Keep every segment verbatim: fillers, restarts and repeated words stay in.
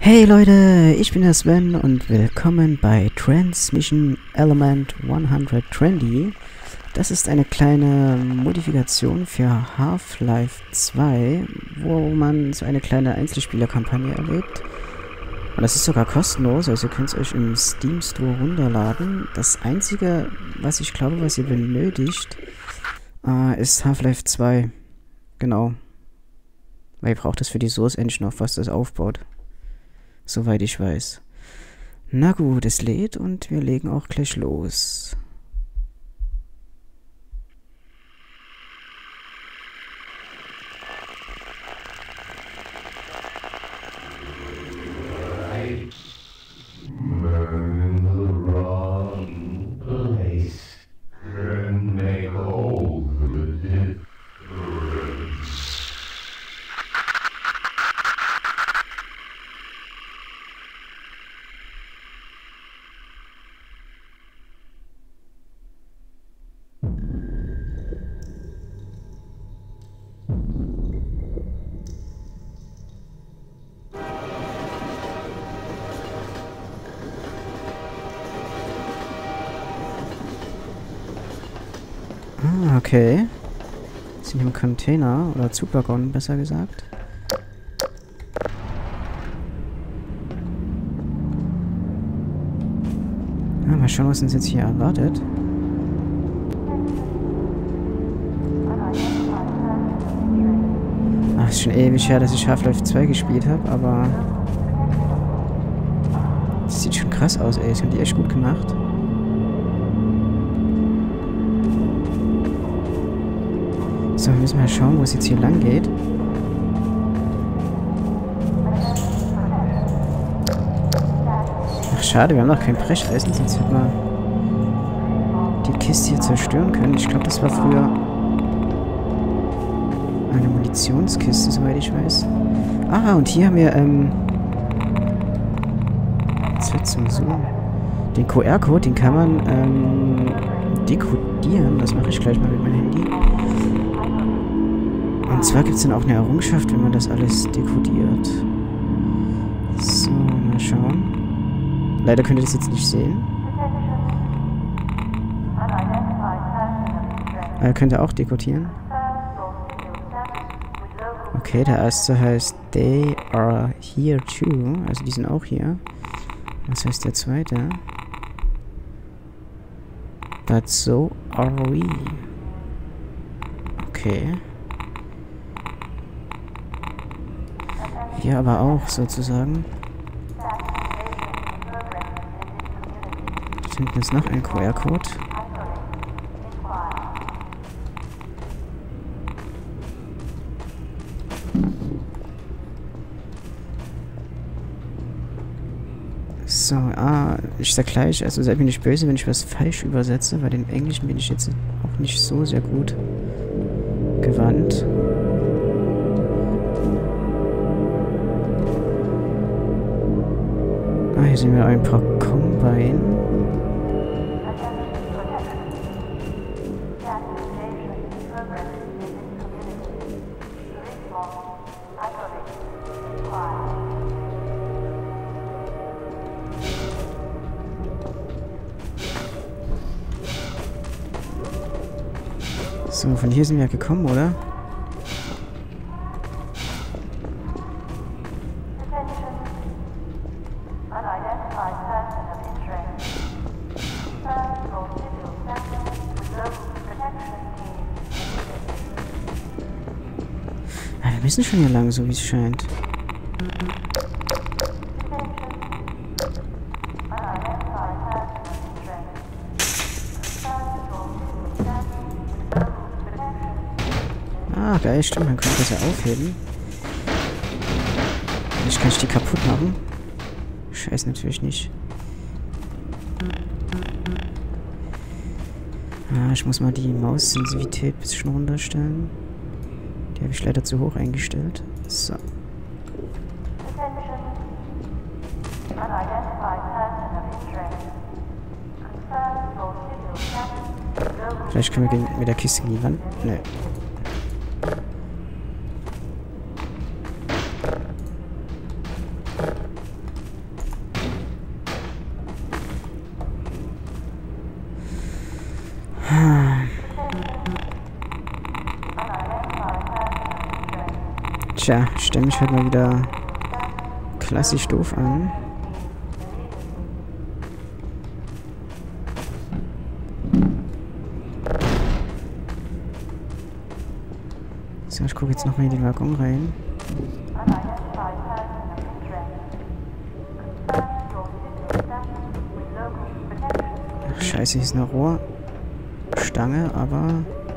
Hey Leute, ich bin der Sven und willkommen bei Transmission Element hundertzwanzig. Das ist eine kleine Modifikation für Half-Life zwei, wo man so eine kleine Einzelspielerkampagne erlebt. Und das ist sogar kostenlos, also ihr könnt es euch im Steam Store runterladen. Das einzige, was ich glaube, was ihr benötigt, äh, ist Half-Life zwei. Genau. Weil ihr braucht das für die Source Engine, auf was das aufbaut. Soweit ich weiß. Na gut, es lädt und wir legen auch gleich los. Ah, okay. Wir sind im Container, oder Zugwaggon, besser gesagt. Ah, mal schauen, was uns jetzt hier erwartet. Ach, ist schon ewig her, dass ich Half-Life zwei gespielt habe, aber das sieht schon krass aus, ey. Das haben die echt gut gemacht. So, wir müssen mal schauen, wo es jetzt hier lang geht. Ach, schade, wir haben noch kein Brecheisen, sonst hätten wir die Kiste hier zerstören können. Ich glaube, das war früher eine Munitionskiste, soweit ich weiß. Ah, und hier haben wir, ähm... jetzt wird's so. Den Q R-Code, den kann man, ähm... dekodieren. Das mache ich gleich mal mit meinem Handy. Und zwar gibt es dann auch eine Errungenschaft, wenn man das alles dekodiert. So, mal schauen. Leider könnt ihr das jetzt nicht sehen. Äh, könnt ihr auch dekodieren. Okay, der erste heißt They are here too. Also die sind auch hier. Was heißt der zweite? But so are we. Okay. Hier aber auch, sozusagen. Da hinten ist noch ein Q R-Code. So, ah, ich sag gleich, also seid mir nicht böse, wenn ich was falsch übersetze, weil den Englischen bin ich jetzt auch nicht so sehr gut gewandt. Ah, hier sehen wir ein paar Combine. So, von hier sind wir gekommen, oder? Wir müssen schon hier lang, so wie es scheint. Ah, geil, stimmt, man könnte das ja aufheben. Vielleicht kann ich die kaputt machen. Scheiße, natürlich nicht. Ah, ich muss mal die Maussensitivität ein bisschen runterstellen. Die habe ich leider zu hoch eingestellt. So. Vielleicht können wir mit der Kiste gegen die Wand. Nö. Tja, ich stelle mich halt mal wieder klassisch doof an. So, ich gucke jetzt nochmal in den Waggon rein. Ach, scheiße, hier ist eine Rohrstange, aber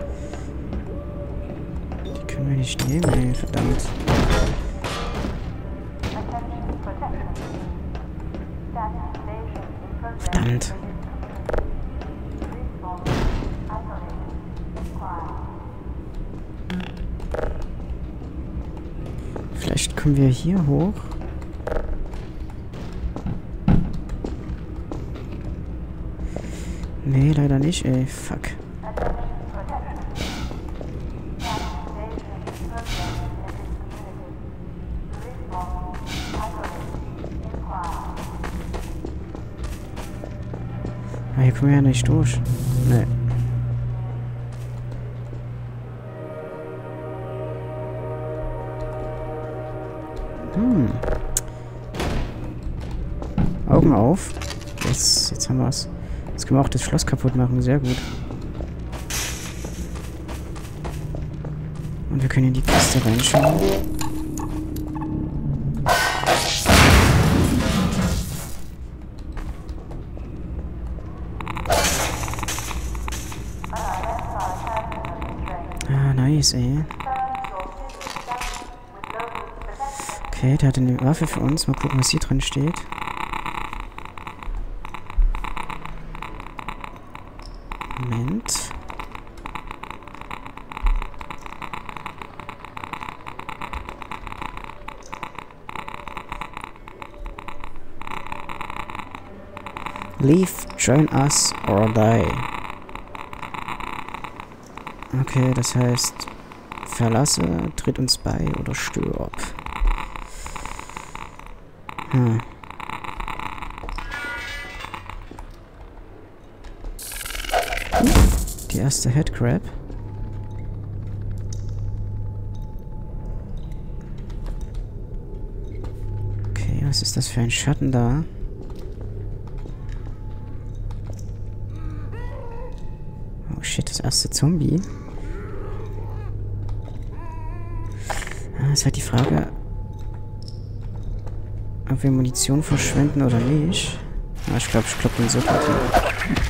die können wir nicht nehmen, ey, verdammt. Verdammt. Vielleicht kommen wir hier hoch. Nee, leider nicht, ey. Fuck. Ah, hier kommen wir ja nicht durch. Nee. Hm. Augen auf. Jetzt, jetzt haben wir es. Jetzt können wir auch das Schloss kaputt machen. Sehr gut. Und wir können in die Kiste reinschauen. Ah, nice, ey. Okay, der hat eine Waffe für uns. Mal gucken, was hier drin steht. Moment. Leave, join us or die. Okay, das heißt, verlasse, tritt uns bei oder stirb. Hm. Die erste Headcrab. Okay, was ist das für ein Schatten da? Oh shit, das erste Zombie. Ah, ist halt die Frage, ob wir Munition verschwenden oder nicht. Ah, ich glaube, ich kloppe den so gut hin.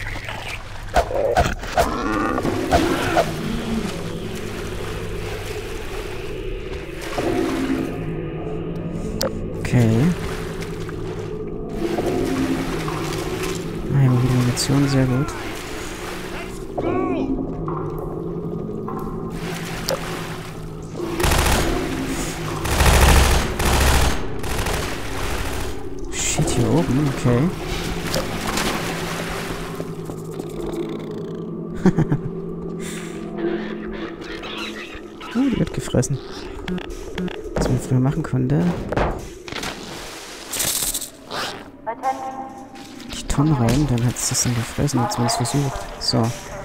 Okay. Ah, hier haben wir wieder Munition, sehr gut. Shit, hier oben, okay. Oh, die wird gefressen. Was man früher machen konnte. Die Tonnen rein, dann hat es das dann gefressen, hat es versucht. So.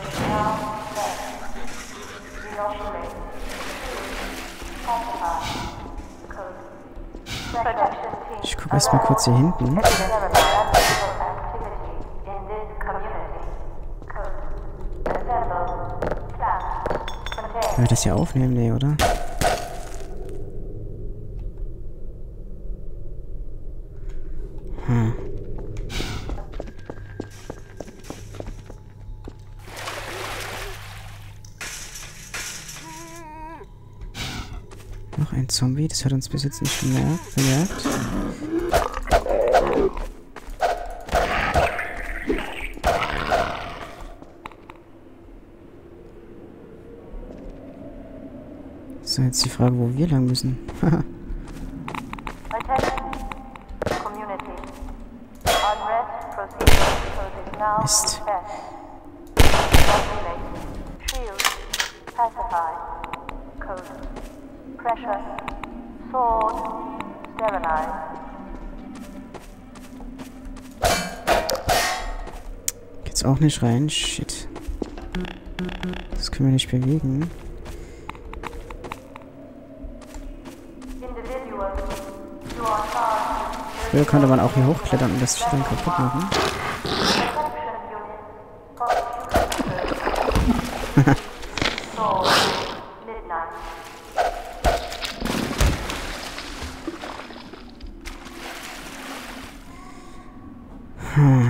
Ich gucke erst mal kurz hier hinten. Können wir das hier aufnehmen? Nee, oder? Hm. Noch ein Zombie, das hat uns bis jetzt nicht bemerkt. bemerkt. So, jetzt die Frage, wo wir lang müssen. Mist. Geht's auch nicht rein? Shit. Das können wir nicht bewegen. Früher konnte man auch hier hochklettern und das Vieh dann kaputt machen. hm.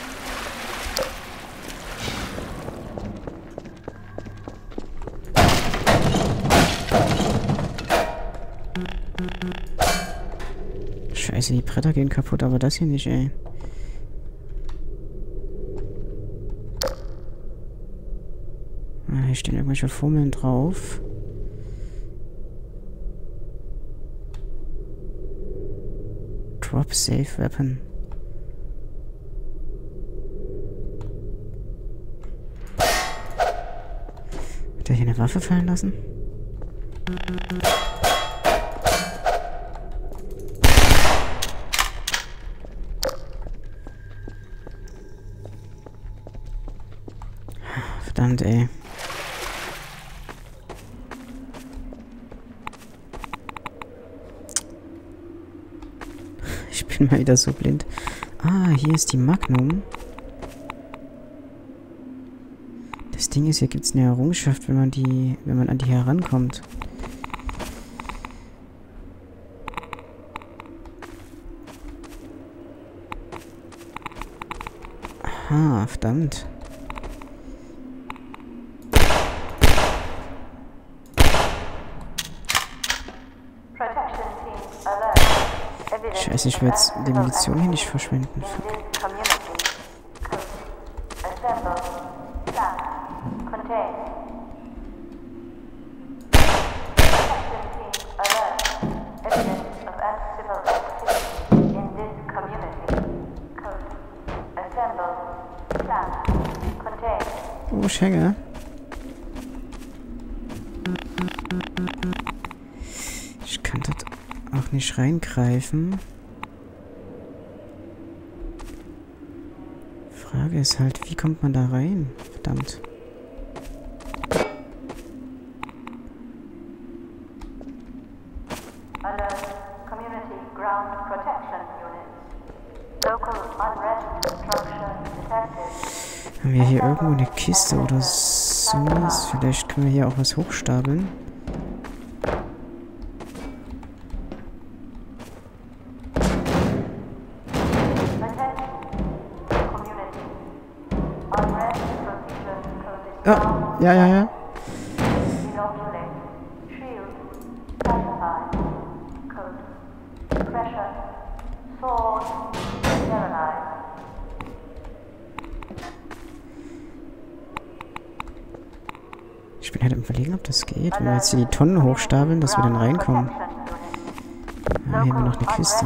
Scheiße, die Bretter gehen kaputt, aber das hier nicht, ey. Ah, hier stehen irgendwelche Fummeln drauf. Drop Safe Weapon. Hat er hier eine Waffe fallen lassen? Verdammt, ey. Ich bin mal wieder so blind. Ah, hier ist die Magnum. Das Ding ist, hier gibt es eine Errungenschaft, wenn man die, wenn man an die herankommt. Aha, verdammt. Scheiße, ich will jetzt die Munition hier nicht verschwenden. Oh, Schenge. Ich kann dort auch nicht reingreifen. Frage ist halt, wie kommt man da rein? Verdammt. Haben wir hier irgendwo eine Kiste oder sowas? Vielleicht können wir hier auch was hochstapeln. Ja, ja, ja, ja. Ich bin halt im Überlegen, ob das geht. Wenn wir jetzt hier die Tonnen hochstapeln, dass wir dann reinkommen. Ah, hier haben wir noch eine Kiste.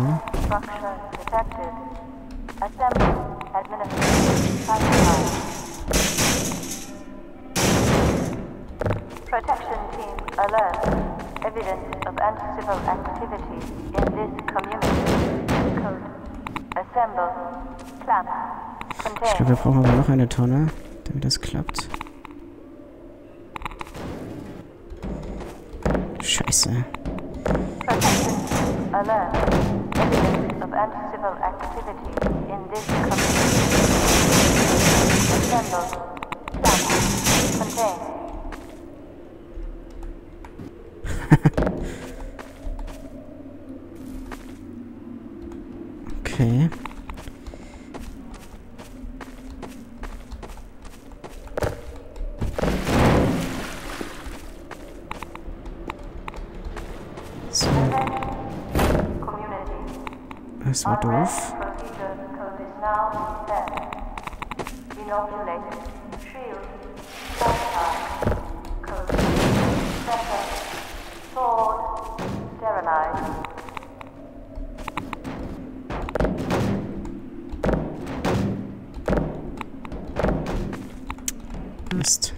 Protection team alert. Evidence of anti-civil activity in this community. Code. Assemble. Plan. Contain. Ich glaube, wir brauchen aber noch eine Tonne, damit das klappt. Scheiße. Protection team alert. Evidence of anti-civil activity in this community. Assemble. Plan. Contain. Okay. So. Das war doof. Mist.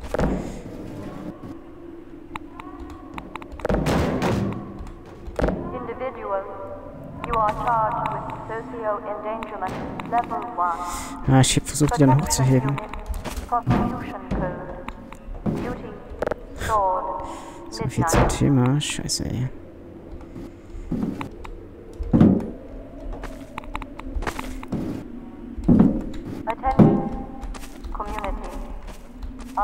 Individual, you are charged with socio-endangerment level one. Ah, ich hab versucht, die dann hochzuheben. So viel zum Thema. Scheiße, ey.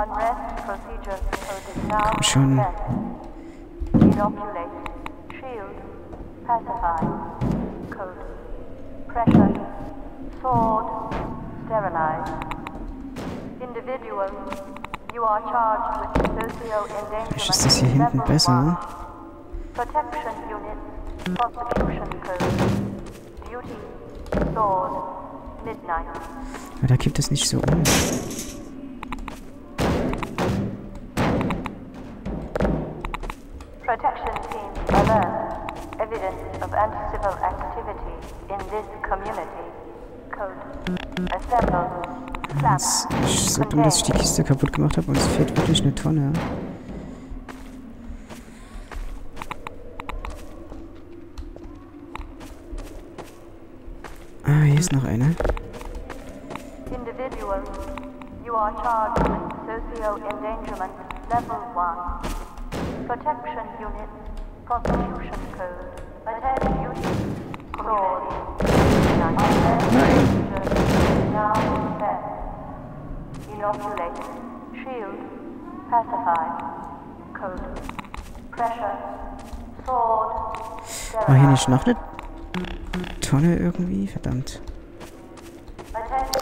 Unrest procedures code is now Komm schon. set. Inoculate. Shield. Pacify. Code. Pressure. Sword. Sterilize. Individual. You are charged with socio-endangerment. Vielleicht ist das hier hinten level besser. one. Protection Unit. Prosecution Code. Duty. Sword. Midnight. Aber da kippt es nicht so um. Protection Team alert. Evidence of anti-civil activity in this community. Code. Assemble. Clamp. Es ist so dumm, dass ich die Kiste kaputt gemacht habe und es fehlt wirklich eine Tonne. Ah, hier ist noch eine. Individual. You are charged with socio-endangerment level one. Protection Unit. Prosecution Code. Attend duty. Sword. Nein. Now set. Inoculate. Shield. Pacify. Code. Pressure. Sword. War hier nicht noch eine Tonne irgendwie? Verdammt. Attend.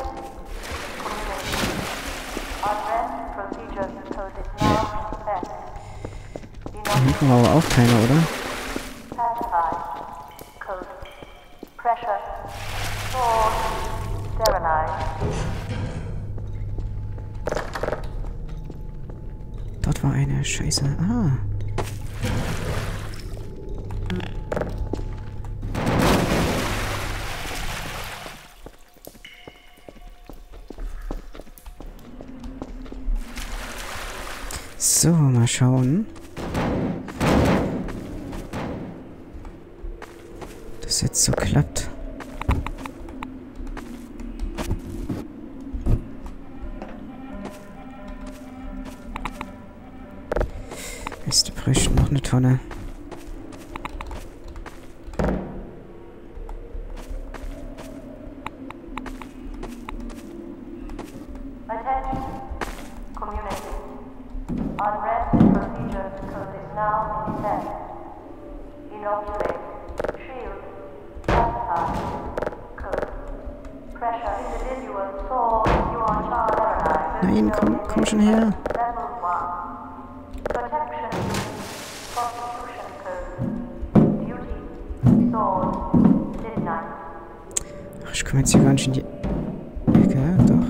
Unrest procedures code is now set. Da hinten war aber auch keiner, oder? Pacify. Code. Pressure. Sword. Sterilize. Dort war eine. Scheiße. Ah. So, mal schauen. Das jetzt so klappt. Mist, wir bräuchten noch eine Tonne. Attention. Community. Unrest procedures code is now in set. Inoculate. Shield. Pacify. Code. Pressure. Individual. Sword. You are charged. Nein, komm, komm schon her. Level one. Protection Unit. Prosecution Code. Duty. Sword. Midnight. Ach, ich komme jetzt hier gar nicht in die Ecke. Doch.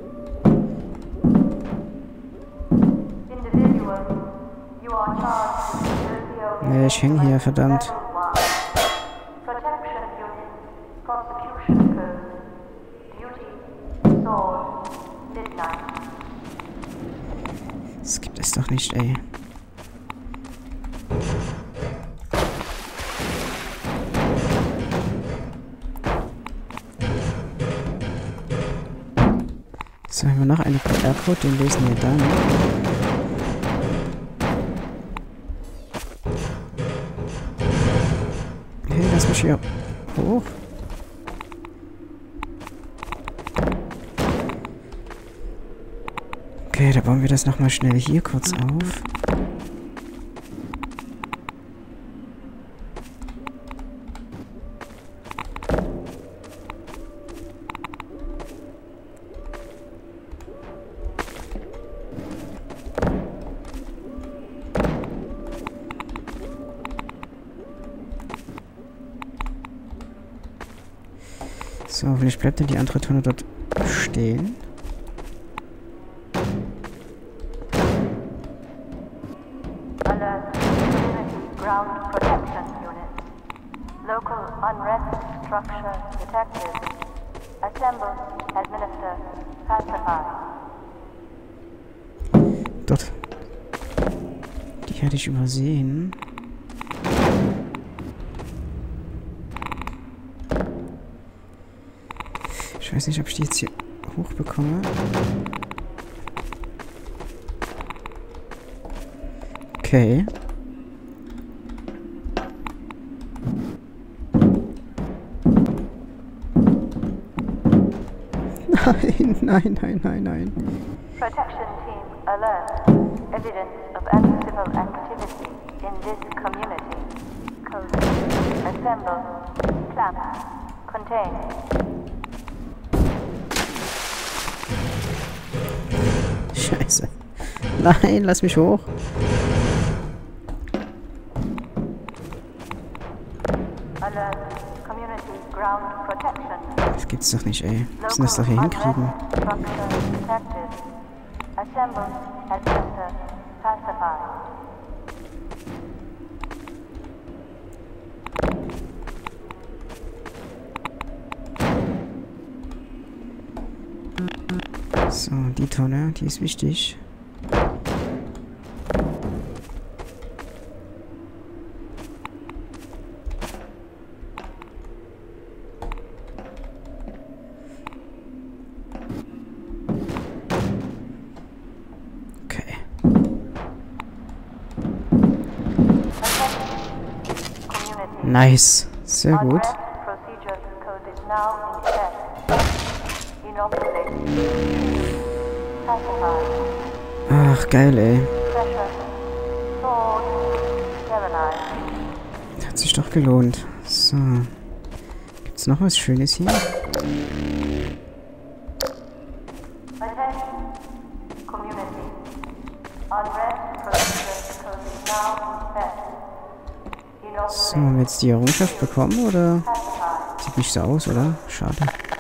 Individual. You are charged with socio- Nee, ich häng hier, verdammt. Level one. Protection Unit. Prosecution Code. Duty. Sword. Midnight. Das gibt es doch nicht, ey. So, haben wir noch einen Q R-Code, den lesen wir dann. Hey, lass mich hier hoch. Okay, da bauen wir das nochmal schnell hier kurz auf. So, hoffentlich bleibt dann die andere Tonne dort stehen. Alert. Community Ground Protection Unit. Local unrest structure detected. Assemble. Administer. Pacify. Dort. Die hätte ich übersehen. Ich weiß nicht, ob ich die jetzt hier hochbekomme. Okay. Nein, nein, nein, nein, nein. Protection Team alert. Evidence of uncivil activity in this community. Code. Assemble. Clamp. Contain. Scheiße. Nein, lass mich hoch. Alert. Community ground protection. Das gibt's doch nicht, ey. Was müssen das doch hier hinkriegen? Assemble at center. Pacify. So, die Tonne, die ist wichtig. Okay. Nice. Sehr gut. Ach, geil, ey. Hat sich doch gelohnt. So. Gibt's noch was Schönes hier? So, haben wir jetzt die Errungenschaft bekommen, oder? Sieht nicht so aus, oder? Schade.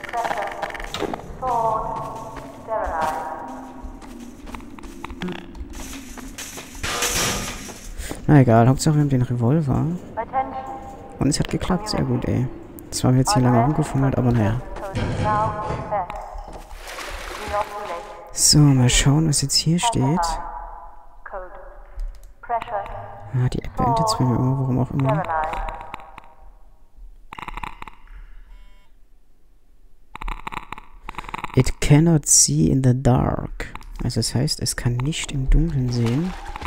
Na egal, Hauptsache wir haben den Revolver. Und es hat geklappt, sehr gut, ey. Zwar haben wir jetzt hier lange rumgefummelt, aber naja. So, mal schauen, was jetzt hier steht. Ah, die App beendet es mir immer, warum auch immer. It cannot see in the dark. Also das heißt, es kann nicht im Dunkeln sehen.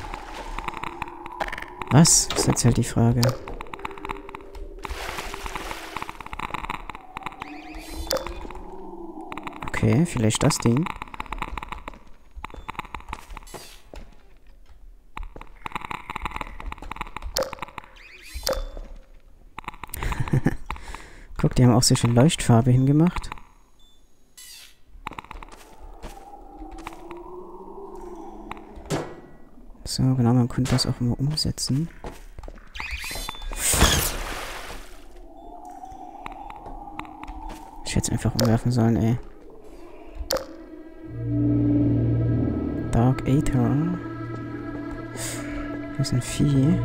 Was? Das ist jetzt halt die Frage. Okay, vielleicht das Ding. Guck, die haben auch sehr viel Leuchtfarbe hingemacht. So, genau, man könnte das auch immer umsetzen. Ich hätte es einfach umwerfen sollen, ey. Dark Aether. Das ist ein Vieh.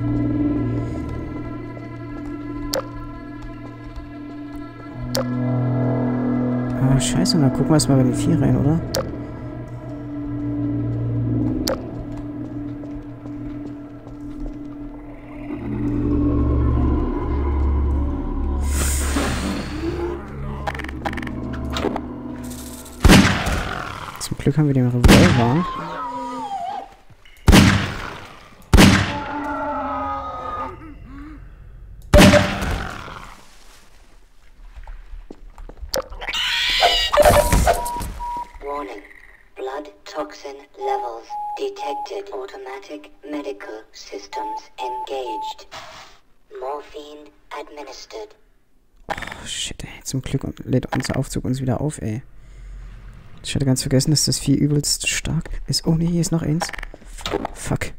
Ah, scheiße, dann gucken wir erstmal bei den Vieh rein, oder? Zum Glück haben wir den Revolver. Warning. Blood toxin levels detected. Automatic medical systems engaged. Morphine administered. Oh, shit, ey. Zum Glück lädt unser Aufzug uns wieder auf, ey. Ich hatte ganz vergessen, dass das Vieh übelst stark ist. Oh ne, hier ist noch eins. Fuck.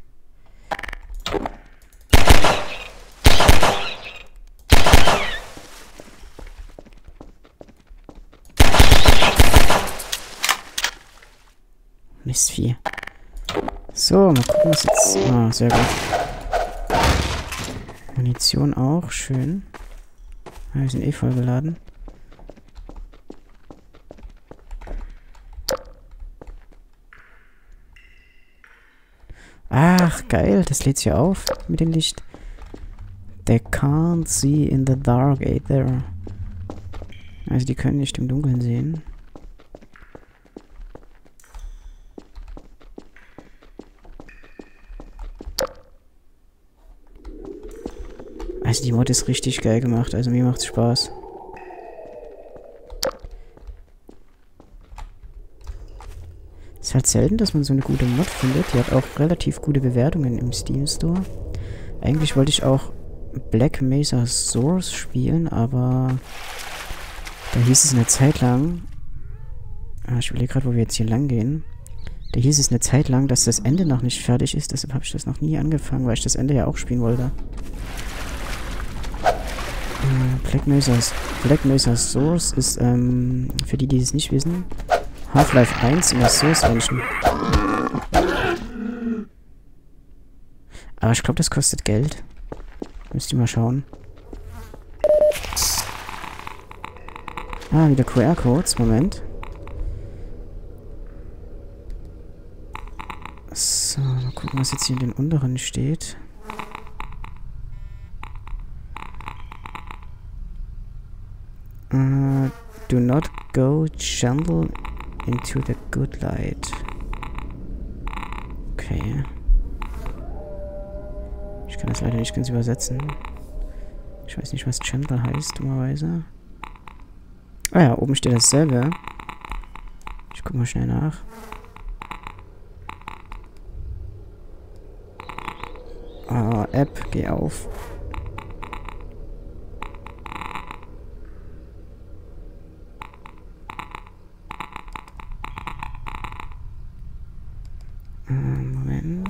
Mistvieh. So, mal gucken, was jetzt... Ah, sehr gut. Munition auch, schön. Ah, wir sind eh vollgeladen. Ach, geil, das lädt sich auf mit dem Licht. They can't see in the dark either. Also die können nicht im Dunkeln sehen. Also die Mod ist richtig geil gemacht, also mir macht's Spaß. Es Ist halt selten, dass man so eine gute Mod findet. Die hat auch relativ gute Bewertungen im Steam Store. Eigentlich wollte ich auch Black Mesa Source spielen, aber da hieß es eine Zeit lang... Ah, ich überlege gerade, wo wir jetzt hier lang gehen. Da hieß es eine Zeit lang, dass das Ende noch nicht fertig ist. Deshalb habe ich das noch nie angefangen, weil ich das Ende ja auch spielen wollte. Äh, Black Mesa's, Black Mesa's Source ist, ähm, für die, die es nicht wissen, Half-Life eins in der Source Engine. Aber ich glaube, das kostet Geld. Müsst ihr mal schauen. Ah, wieder Q R-Codes. Moment. So, mal gucken, was jetzt hier in den unteren steht. Uh, do not go gentle into the good light. Okay. Ich kann das leider nicht ganz übersetzen. Ich weiß nicht, was gentle heißt, dummerweise. Ah ja, oben steht dasselbe. Ich guck mal schnell nach. Ah, App, geh auf. Äh, Moment.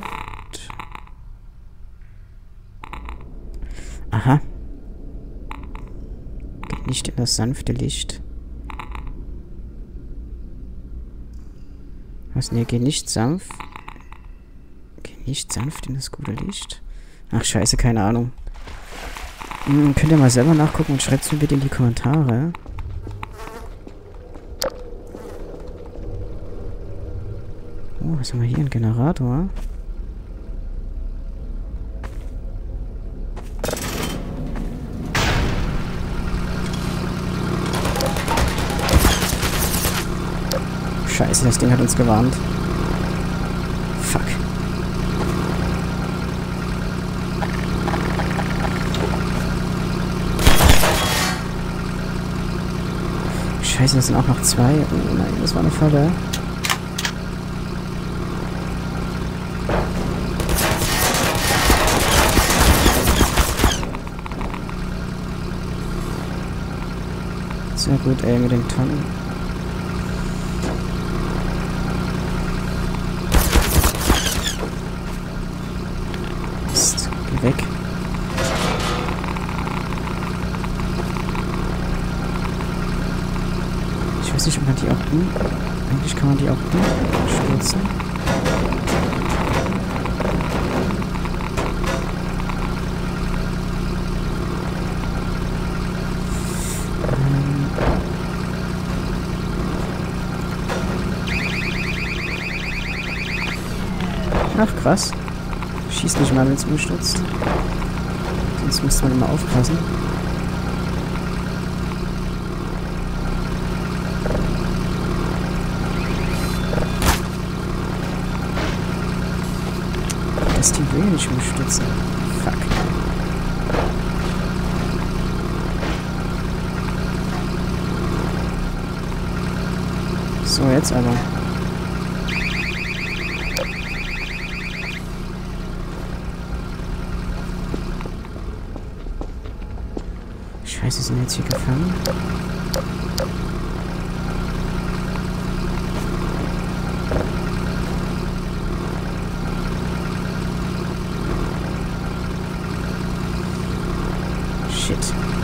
Aha. Geht nicht in das sanfte Licht. Was? Ne, geh nicht sanft. Geh nicht sanft in das gute Licht. Ach, scheiße, keine Ahnung. Hm, könnt ihr mal selber nachgucken und schreibt es mir bitte in die Kommentare. Oh, was haben wir hier? Ein Generator. Scheiße, das Ding hat uns gewarnt. Fuck. Scheiße, das sind auch noch zwei. Oh nein, das war eine Falle. Sehr gut, ey, mit den Tonnen. Mist, geh weg. Ich weiß nicht, ob man die auch um... Eigentlich kann man die auch umstürzen. Ähm. Ach, krass. Schießt nicht mal, wenn es umstürzt. Sonst müsste man immer aufpassen. Das Team will ja nicht umstürzen. Fuck. So, jetzt aber. Scheiße, sind wir jetzt hier gefangen? Shit.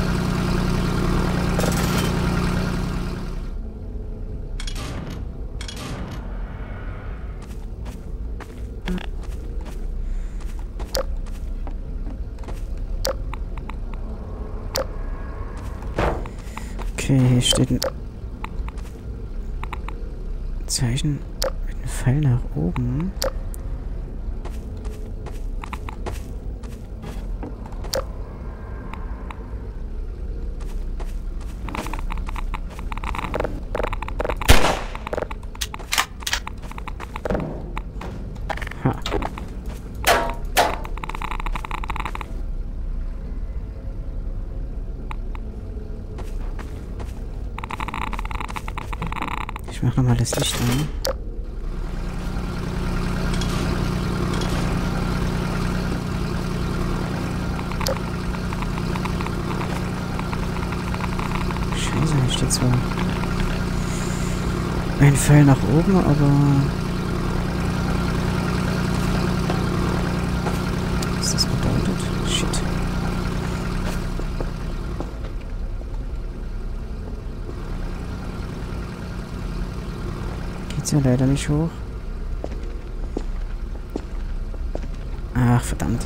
Okay, hier steht ein Zeichen mit einem Pfeil nach oben. Ha. Ich mach nochmal das Licht an. Scheiße, hier steht zwar ein Pfeil nach oben, aber... Was das bedeutet? Shit. Geht's ja leider nicht hoch. Ach, verdammt.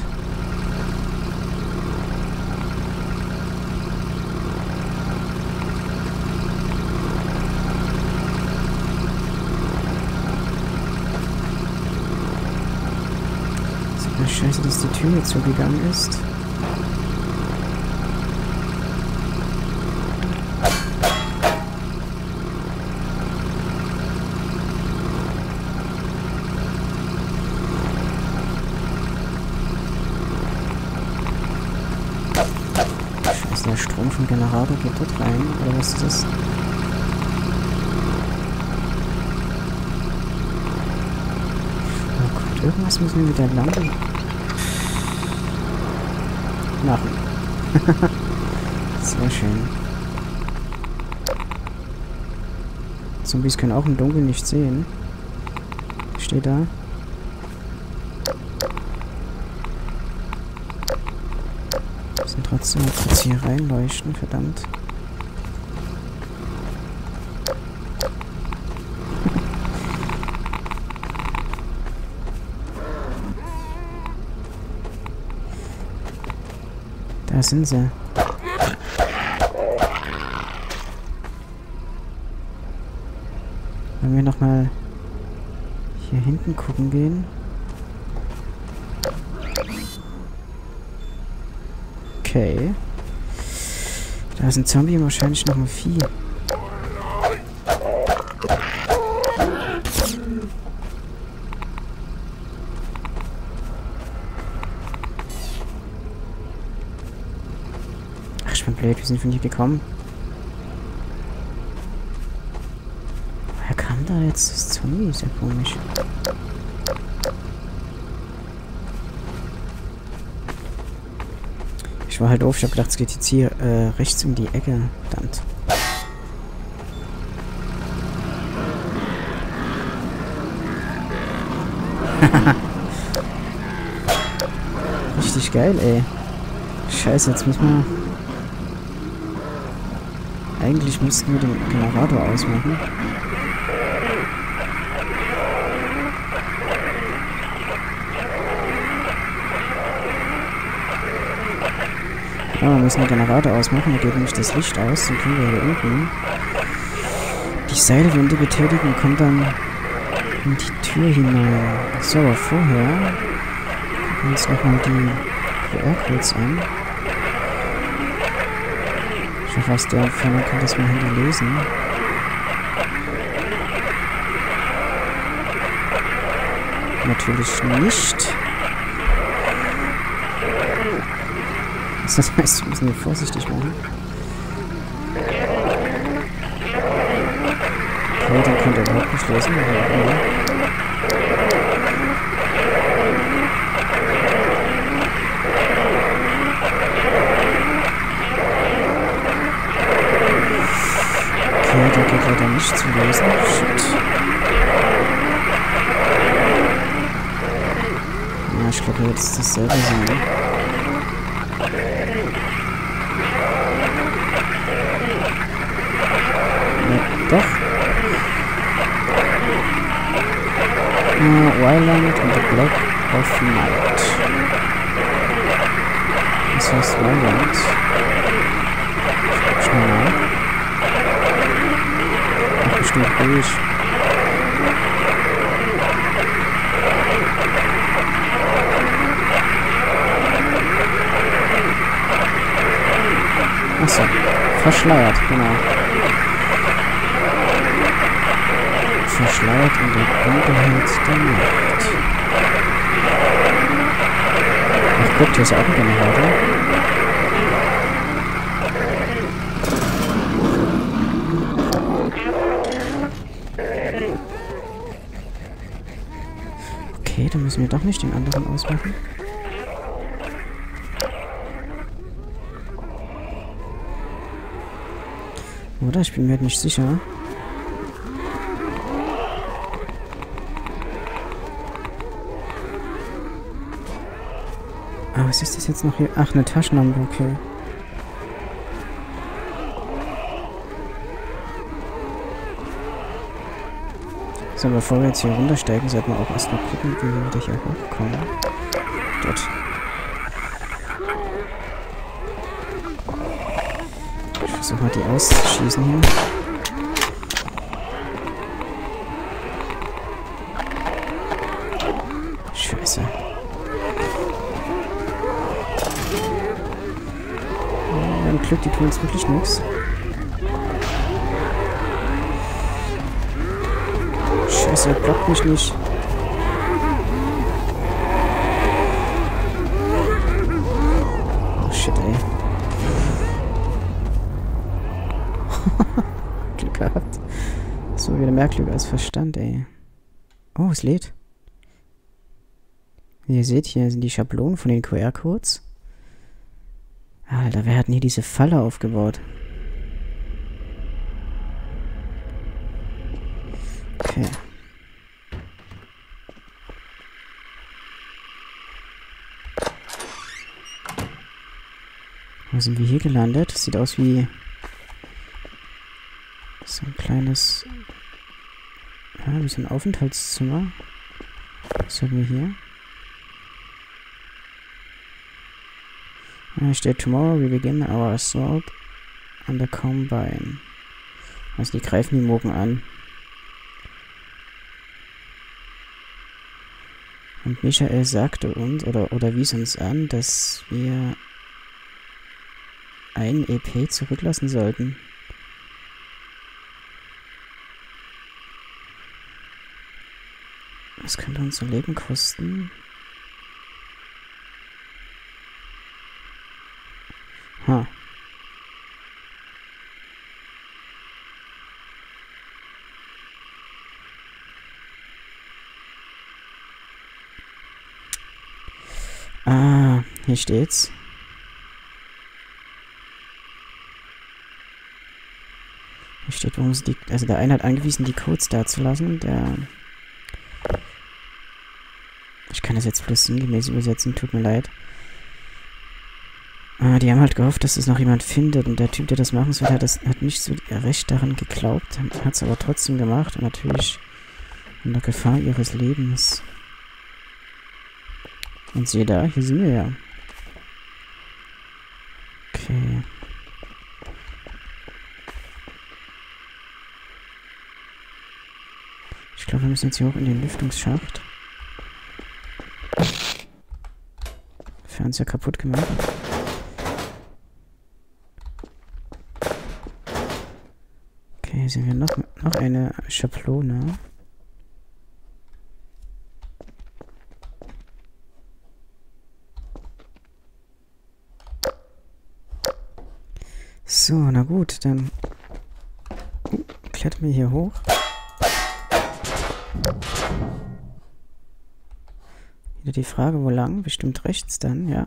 Scheiße, dass die Tür jetzt zugegangen ist. Scheiße, der Strom vom Generator geht dort rein. Oder was ist das? Oh Gott, irgendwas müssen wir mit der Lampe machen. Sehr schön. Zombies können auch im Dunkeln nicht sehen. Steht da. Müssen trotzdem mal kurz hier reinleuchten, verdammt. Da sind sie. Wollen wir nochmal hier hinten gucken gehen? Okay. Da ist ein Zombie und wahrscheinlich noch ein Vieh. Ach, ich bin blöd, wir sind von hier gekommen. Woher kam da jetzt das Zombie? Ist ja komisch. Ich war halt doof, ich hab gedacht, es geht jetzt hier äh, rechts um die Ecke. Verdammt. Richtig geil, ey. Scheiße, jetzt müssen wir... Eigentlich müssten wir den Generator ausmachen. Ja, wir müssen den Generator ausmachen, da geht nämlich das Licht aus, dann können wir hier unten die Seilwinde betätigen und kommen dann in die Tür hinein. So, aber vorher gucken wir uns nochmal die Q R-Codes an. Ich hoffe, aus der Entfernung kann das mein Handy lesen. Natürlich nicht. Das heißt, wir müssen hier vorsichtig machen. Okay, den könnt ihr überhaupt nicht lesen. Aber ja. Okay, der geht leider nicht zu lesen. Shit. Ja, ich glaube, jetzt ist dasselbe sein. Doch. Uh, Wildland in the Black of Night. Was heißt Wildland? Ich guck schnell nach. Ach, bestimmt ruhig. Achso. Verschleiert, genau. Verschleiert in der Dunkelheit der Nacht. Ach, guckt, hier ist auch ein Generator. Okay, dann müssen wir doch nicht den anderen ausmachen. Oder? Ich bin mir halt nicht sicher. Ah, was ist das jetzt noch hier? Ach, eine Taschenlampe, okay. So, bevor wir jetzt hier runtersteigen, sollten wir auch erstmal gucken, wie wir wieder hier hochkommen. Dort. Ich versuche mal die auszuschießen hier. Scheiße. Wir haben Glück, die tun uns wirklich nichts. Scheiße, er blockt mich nicht. Oh shit, ey. Glück gehabt. So, wieder mehr Glück als Verstand, ey. Oh, es lädt. Wie ihr seht, hier sind die Schablonen von den Q R-Codes. Alter, wer hat denn hier diese Falle aufgebaut? Okay. Wo sind wir hier gelandet? Das sieht aus wie so ein kleines, ja, wie so ein Aufenthaltszimmer. Was haben wir hier? Da steht, tomorrow we begin our assault on the Combine. Also die greifen die Mogen an. Und Michael sagte uns, oder, oder wies uns an, dass wir ein E P zurücklassen sollten. Das könnte uns so Leben kosten. Ha. Ah, hier steht's. Hier steht, warum sie die, also der eine hat angewiesen, die Codes da zu lassen. Der, ich kann das jetzt bloß sinngemäß übersetzen, tut mir leid. Ah, die haben halt gehofft, dass es noch jemand findet, und der Typ, der das machen soll, hat, das, hat nicht so recht daran geglaubt, hat es aber trotzdem gemacht, und natürlich unter Gefahr ihres Lebens. Und siehe da, hier sind wir ja. Okay. Ich glaube, wir müssen jetzt hier hoch in den Lüftungsschacht. Fernseher kaputt gemacht. Okay, hier sehen wir noch, noch eine Schablone. So, na gut, dann uh, klettern wir hier hoch. Wieder die Frage, wo lang? Bestimmt rechts dann, ja.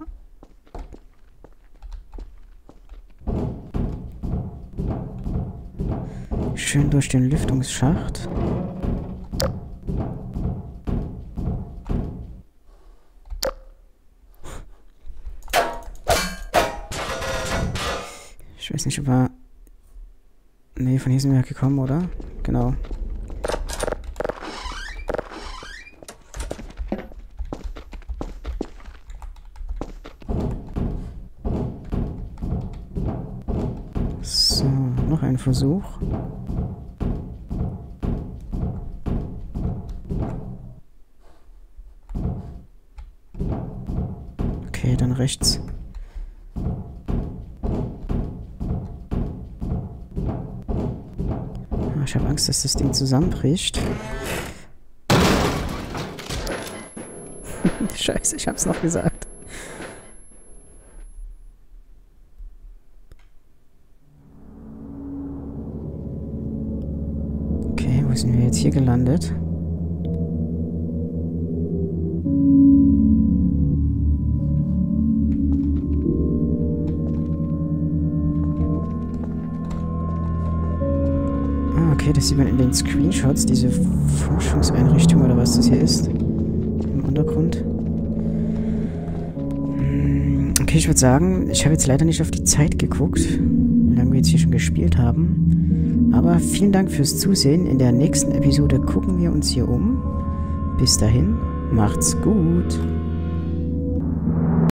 Schön durch den Lüftungsschacht. Ich weiß nicht, ob er... Nee, von hier sind wir gekommen, oder? Genau. So, noch ein Versuch. Okay, dann rechts. Ah, ich habe Angst, dass das Ding zusammenbricht. Scheiße, ich hab's noch gesagt. Okay, wo sind wir jetzt hier gelandet? Okay, das sieht man in den Screenshots, diese Forschungseinrichtung oder was das hier ist. Im Untergrund. Okay, ich würde sagen, ich habe jetzt leider nicht auf die Zeit geguckt, wie lange wir jetzt hier schon gespielt haben. Aber vielen Dank fürs Zusehen. In der nächsten Episode gucken wir uns hier um. Bis dahin, macht's gut.